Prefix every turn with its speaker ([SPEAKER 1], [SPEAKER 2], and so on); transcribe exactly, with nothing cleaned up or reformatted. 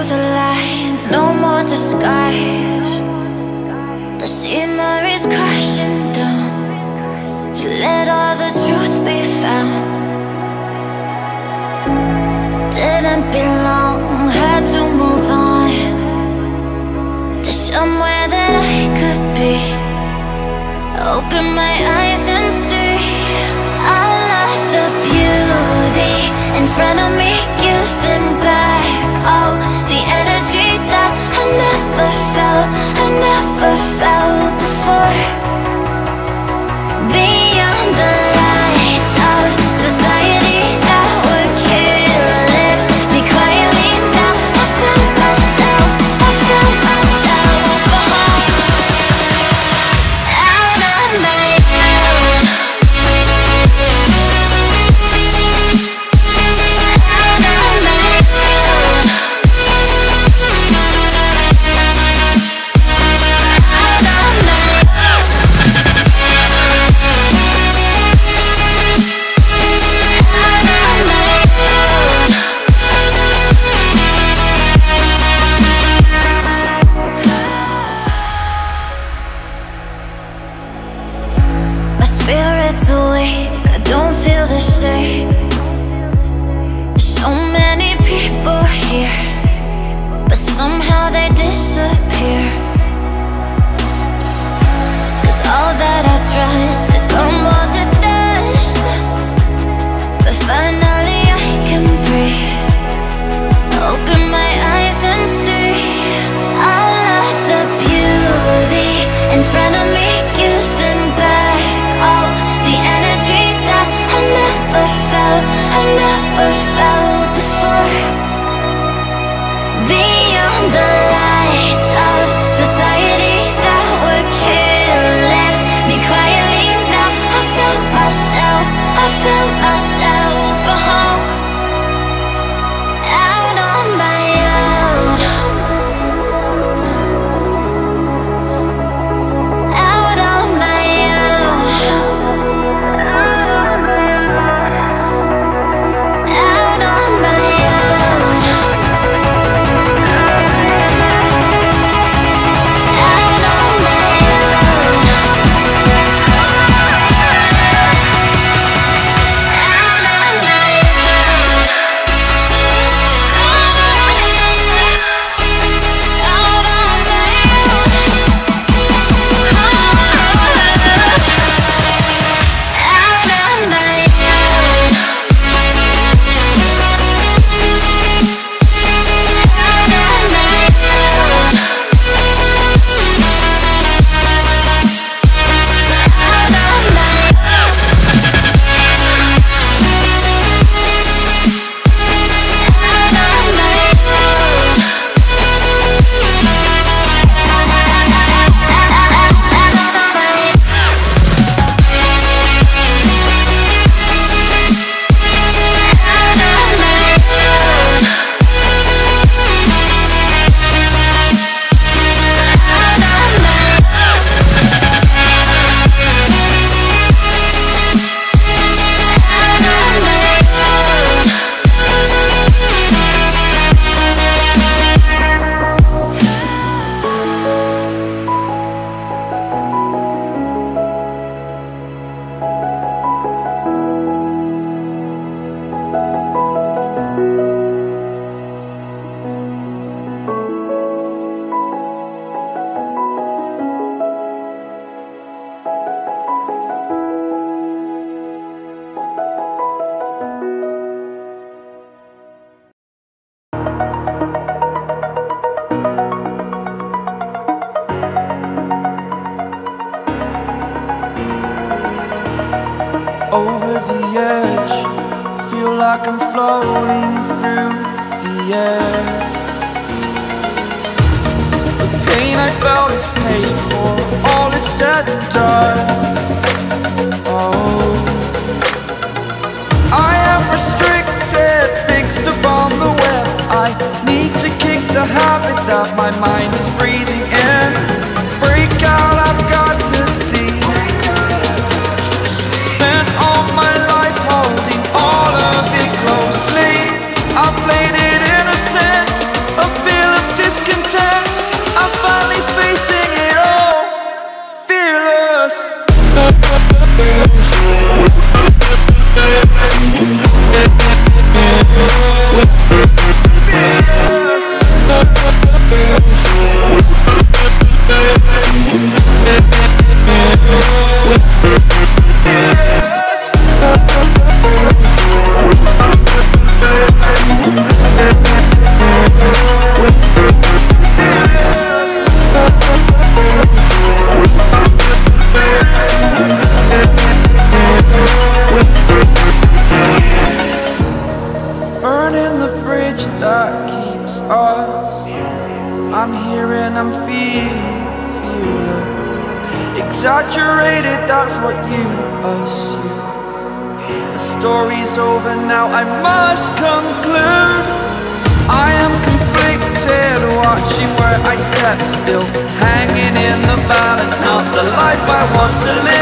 [SPEAKER 1] through the light, no more disguise. The scenery's crashing down to let all the truth be found. Didn't belong, had to move on to somewhere that I could be. Open my eyes and see all of the beauty in front of me, giving back all the energy that I never felt, I never felt before. Beyond the lights of society that were killing me quietly, now I found myself, I found myself a home. Out of my own, out of my own, out of my my spirit's awake, I don't feel the same. So many people here, but somehow they disappear. Cause all that I trust to crumble to dust, but finally I can breathe. Open my eyes and see all of the beauty in front of me, giving back all the energy that I never felt, I never felt before. Beyond the lights of society that were killing me quietly, now I found myself, I found myself a home. Out on my own, out on my own, out on my own, out on my own, out on my own, out on my
[SPEAKER 2] over the edge, feel like I'm floating through the air. The pain I felt is paid for, all is said and done. Oh, I am restricted, fixed upon the web. I need to kick the habit that my mind is breathing in. Break out, I've got to see. Spent all my life holding all of it closely. I played it innocent, a fear I'm here and I'm feeling fearless. Exaggerated, that's what you assume. The story's over now, I must conclude. I am conflicted, watching where I step still, hanging in the balance, not the life I want to live.